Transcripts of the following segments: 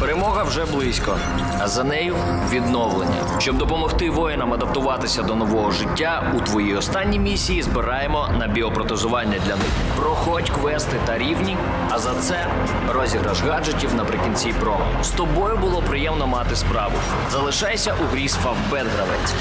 Перемога вже близько, а за нею відновлення. Щоб допомогти воїнам адаптуватися до нового життя, у твоїй останній місії збираємо на біопротезування для них. Проходь квести та рівні, а за це розіграш гаджетів наприкінці промо. З тобою було приємно мати справу. Залишайся у грі з Favbet, гравець.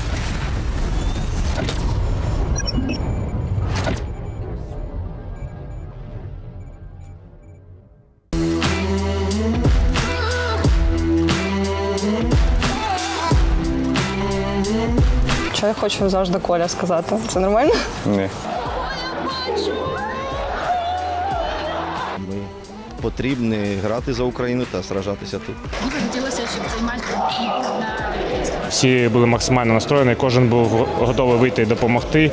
Що я хочу завжди Коля сказати? Це нормально? Ні. Ми потрібні грати за Україну та сражатися тут. Дуже хотілося, щоб цей матч був на Всі були максимально настроєні, кожен був готовий вийти і допомогти.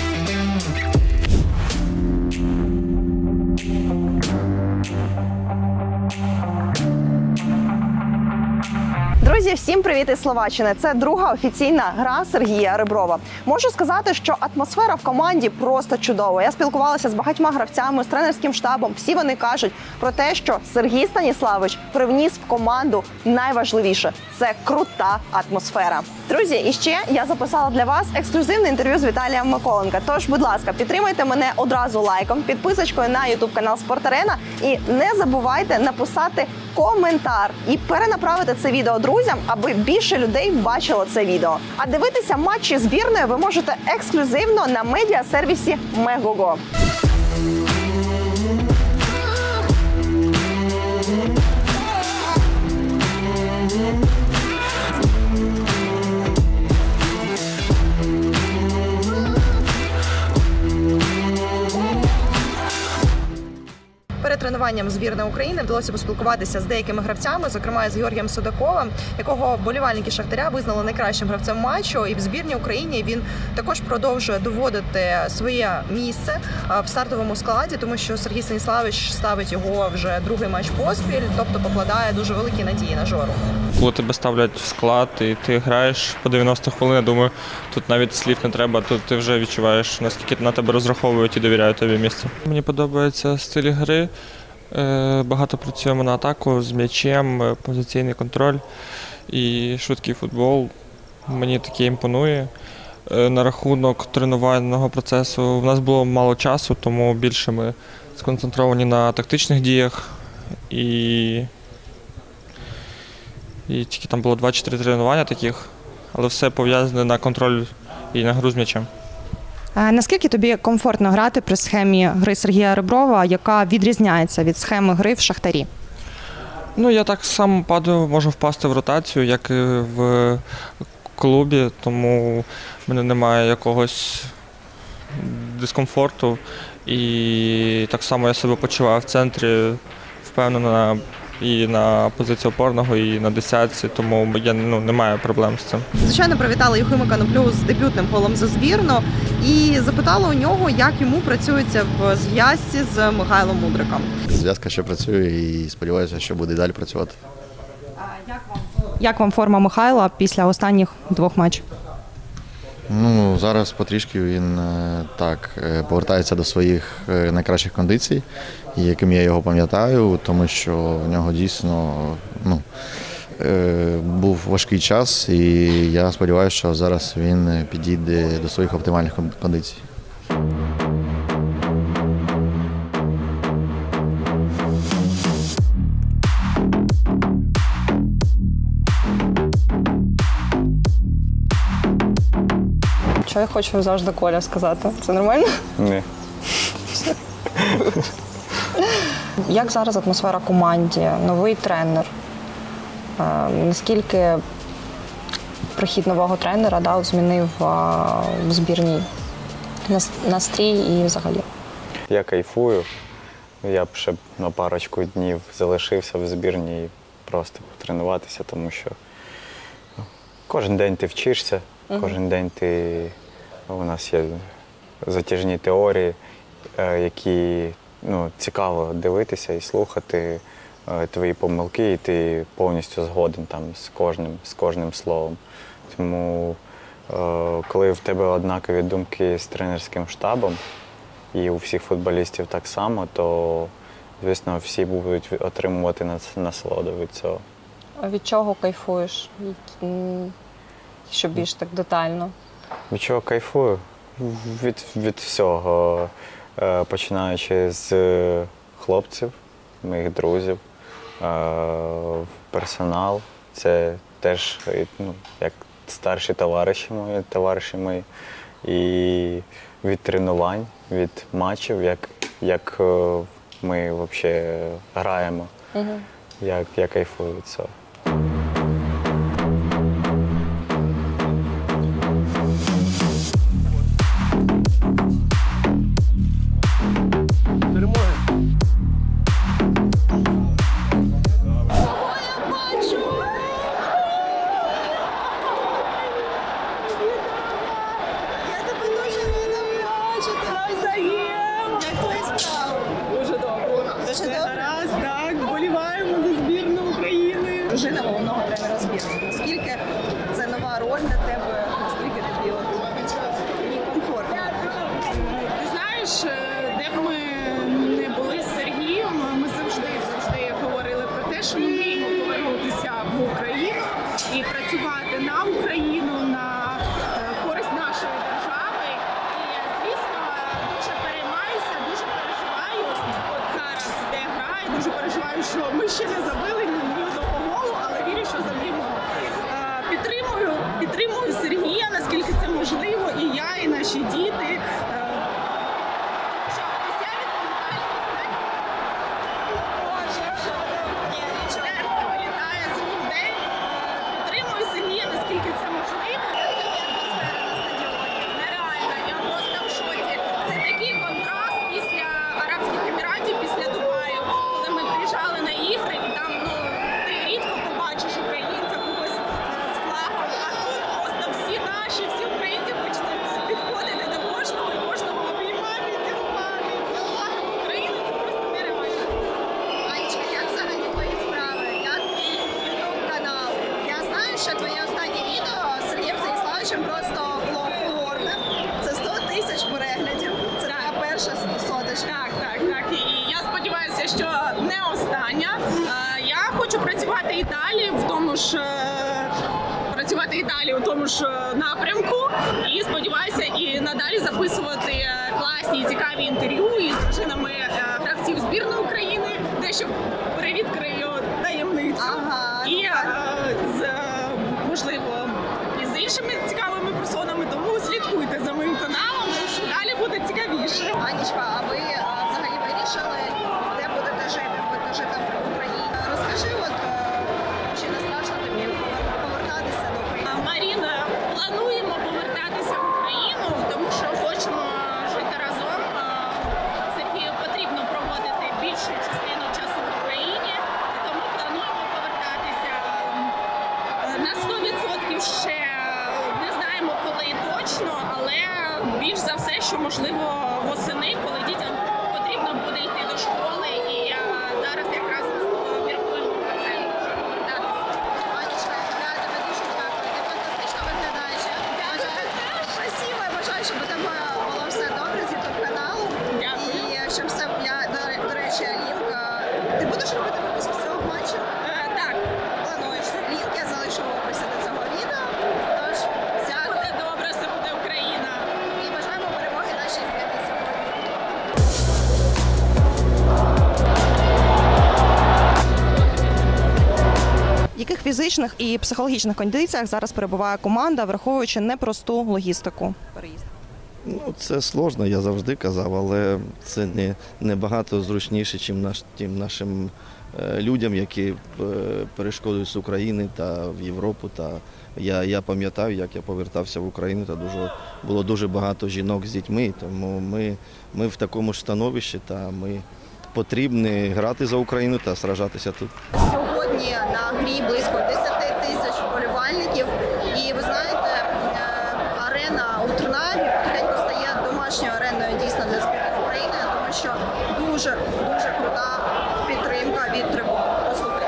Друзі, всім привіт із Словаччини! Це друга офіційна гра Сергія Реброва. Можу сказати, що атмосфера в команді просто чудова. Я спілкувалася з багатьма гравцями, з тренерським штабом. Всі вони кажуть про те, що Сергій Станіславович привніс в команду найважливіше – це крута атмосфера. Друзі, і ще я записала для вас ексклюзивне інтерв'ю з Віталієм Миколенко. Тож, будь ласка, підтримайте мене одразу лайком, підписочкою на YouTube-канал «Спорт-Арена» і не забувайте написати коментар і перенаправити це відео друзям, аби більше людей бачило це відео. А дивитися матчі збірної ви можете ексклюзивно на медіасервісі Megogo. Перед тренуванням збірної України вдалося поспілкуватися з деякими гравцями, зокрема з Георгієм Судаковим, якого вболівальники Шахтаря визнали найкращим гравцем матчу. І в збірній Україні він також продовжує доводити своє місце в стартовому складі, тому що Сергій Станіславович ставить його вже другий матч поспіль, тобто покладає дуже великі надії на Жору. Коли тебе ставлять в склад і ти граєш по 90 хвилин, я думаю, тут навіть слів не треба, тут ти вже відчуваєш, наскільки на тебе розраховують і довіряють тобі місце. Мені подобається стиль гри, багато працюємо на атаку з м'ячем, позиційний контроль і швидкий футбол. Мені таке імпонує. На рахунок тренувального процесу в нас було мало часу, тому більше ми сконцентровані на тактичних діях і тільки там було 2-4 тренування таких, але все пов'язане на контроль і на гру з м'ячем. Наскільки тобі комфортно грати при схемі гри Сергія Реброва, яка відрізняється від схеми гри в Шахтарі? Ну, я так само можу впасти в ротацію, як і в клубі, тому в мене немає якогось дискомфорту. І так само я себе почуваю в центрі, впевнено, і на позиції опорного, і на десятці, тому я не маю проблем з цим. Звичайно, привітали Юхима Коноплю з дебютним голом за збірну і запитала у нього, як йому працюється в зв'язці з Михайлом Мудриком. Зв'язка ще працює і сподіваюся, що буде далі працювати. Як вам форма Михайла після останніх двох матчів? Ну, зараз потрішки він повертається до своїх найкращих кондицій, яким я його пам'ятаю, тому що в нього дійсно був важкий час, і я сподіваюся, що зараз він підійде до своїх оптимальних кондицій. Що я хочу завжди Коля сказати? Це нормально? Ні. Як зараз атмосфера в команді? Новий тренер? Наскільки прихід нового тренера змінив в збірній настрій і взагалі? Я кайфую. Я б ще на парочку днів залишився в збірній просто потренуватися, тому що кожен день ти вчишся, кожен день у нас є затяжні теорії, які цікаво дивитися і слухати твої помилки, і ти повністю згоден там з кожним словом. Тому коли в тебе однакові думки з тренерським штабом, і у всіх футболістів так само, то звісно, всі будуть отримувати насолоду від цього. А від чого кайфуєш? Що більш так детально? Від чого кайфую? Від всього. Починаючи з хлопців, моїх друзів, персонал. Це теж як старші товариші мої. І від тренувань, від матчів, як ми взагалі граємо, як я кайфую від цього. Дружина головного тренера збірної. Наскільки це нова роль для тебе? Наскільки тобі комфортно? Ти знаєш, де б ми не були з Сергієм, ми завжди говорили про те, що ми мріємо повернутися в Україну і працювати на Україну, на користь нашої держави. І, звісно, дуже переймаюся, дуже переживаю. От зараз іде гра, і дуже переживаю, що ми ще не забили ні одного голу, але вірю, що заб'ємо. Підтримую Сергія, наскільки це можливо, і я, і наші діти. Підтримую Сергія, наскільки це можливо. Нереально, я просто в шоці. Це такий контраст після Арабських Еміратів, після Дубаю, коли ми приїжджали на ігри, і там ти рідко побачиш українця когось з флагом, а тут просто всі наші, всі українці хочуть підходити до кожного і кожного обіймати, цілувати, флагом України. Це просто нереально. Анечка, як взагалі твої справи? Як твій ютуб-канал? Я знаю, що твоє останнє відео з Сергієм Станіславовичем просто було фурорне. Це 100 тисяч переглядів. Це така перша соточка. Так. І я сподіваюся, що не остання. Я хочу працювати і далі у тому ж напрямку. І сподіваюся і надалі записувати класні і цікаві інтерв'ю із дружинами гравців збірної України, дещо привідкрию таємницю. І можливо і з іншими цікавими персонами, тому слідкуйте за моїм каналом, тому що далі буде цікавіше. Анечка, а ви взагалі вирішили, де будете жити? Будете жити в Україні? Розкажи, чи не страшно тобі повертатися до України? Маріна, плануємо повертатися в Україну, тому що хочемо жити разом. Сергію потрібно проводити більшу частину часу в Україні, тому плануємо повертатися на 100% ще не знаємо коли точно, але більш за все, що можливо восени, коли дітям потрібно буде йти до школи, і зараз якраз міркуємо про це, що повертатися. Анечка, я тебе дуже дякую. Ти фантастично виглядаєш. Спасибо, я бажаю, щоб у тебе було все добре з ютуб-каналу. Дякую. І щоб все, до речі, лінк. Ти будеш робити випуск з цього матчу? Так, Плануєш. Лінк я залишу в описі до цього відео. Тож, дякую. буде добре, все буде Україна. І бажаємо перемоги нашій збірній сьогодні. В яких фізичних і психологічних кондиціях зараз перебуває команда, враховуючи непросту логістику переїзду? Ну, це сложно, я завжди казав, але це не багато зручніше, ніж тим нашим людям, які перешкодують з України та в Європу. Я пам'ятаю, як я повертався в Україну, та було дуже багато жінок з дітьми, тому ми в такому ж становищі, та ми потрібні грати за Україну та сражатися тут. Сьогодні на грі близько 10 тисяч вболівальників. І ви знаєте, арена у Трнаві потихеньку стає домашньою ареною дійсно для збірної України, тому що дуже крута підтримка від трибун. Послухайте.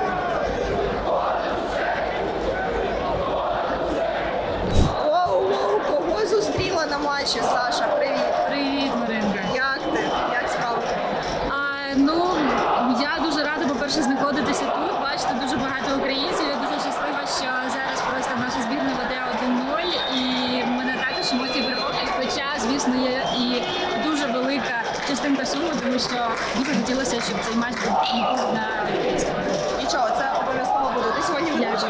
Воу, кого зустріла на матчі, Саша? Привіт. Привіт, Маринка. Як ти? Як справи? Ну, українців. Я дуже щаслива, що зараз просто наша збірна веде 1-0, і в мене також емоції переповнюють. Хоча, звісно, є і дуже велика частинка суму, тому що дуже хотілося, щоб цей матч був на Олімпійському. Нічого, це обов'язково буде. Ти сьогодні вдячна.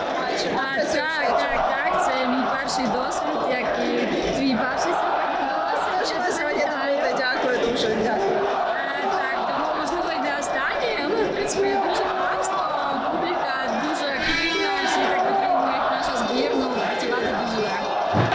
Так, це мій перший досвід, як і твій перший Що ти сьогодні робите? Дякую дуже, дякую. Так, тому можливо йде останній, але в принципі дуже класно. Публіка дуже активна, всі так підтримують нашу збірну, працювати дуже легко.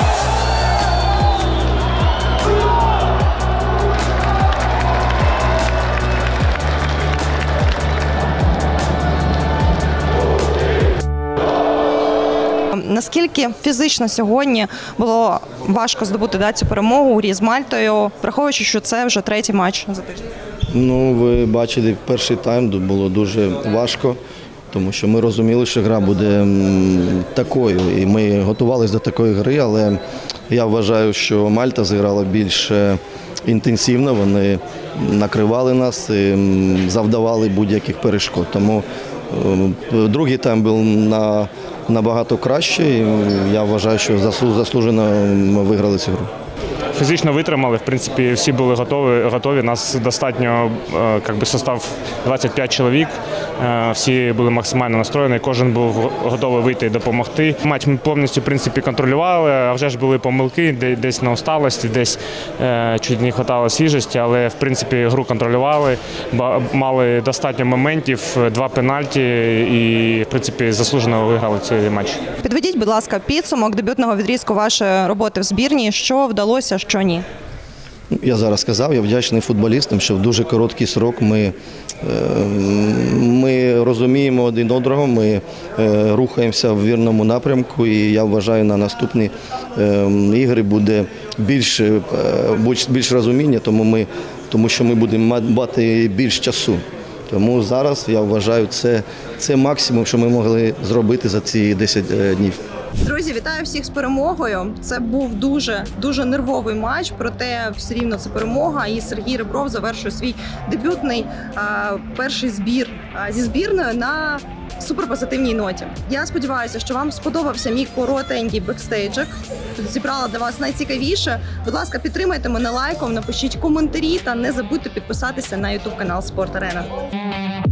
Наскільки фізично сьогодні було важко здобути цю перемогу у грі з Мальтою, враховуючи, що це вже третій матч за тиждень? Ну, ви бачили, перший тайм було дуже важко, тому що ми розуміли, що гра буде такою. І ми готувалися до такої гри, але я вважаю, що Мальта зіграла більш інтенсивно, вони накривали нас, і завдавали будь-яких перешкод. Тому другий тайм був набагато краще, і я вважаю, що заслужено ми виграли цю гру. Фізично витримали, в принципі, всі були готові. Нас достатньо, состав 25 чоловік, всі були максимально настроєні, кожен був готовий вийти і допомогти. Матч ми повністю, в принципі, контролювали, а вже ж були помилки, десь на усталості, десь чуть не вистачало свіжості, але, в принципі, гру контролювали, мали достатньо моментів, 2 пенальті і, в принципі, заслужено виграли цей матч. Підведіть, будь ласка, підсумок дебютного відрізку вашої роботи в збірні. Що вдалося, що ні? Я зараз сказав, я вдячний футболістам, що в дуже короткий срок ми розуміємо один одного, ми рухаємося в вірному напрямку, і я вважаю, на наступні ігри буде більш розуміння, тому що ми будемо мати більш часу. Тому зараз, я вважаю, це максимум, що ми могли зробити за ці 10 днів. Друзі, вітаю всіх з перемогою. Це був дуже нервовий матч, проте все рівно це перемога. І Сергій Ребров завершує свій дебютний перший збір зі збірною на суперпозитивній ноті. Я сподіваюся, що вам сподобався мій коротенький бекстейджик. Тут зібрала для вас найцікавіше. Будь ласка, підтримайте мене лайком, напишіть коментарі та не забудьте підписатися на YouTube канал Спорт Арена.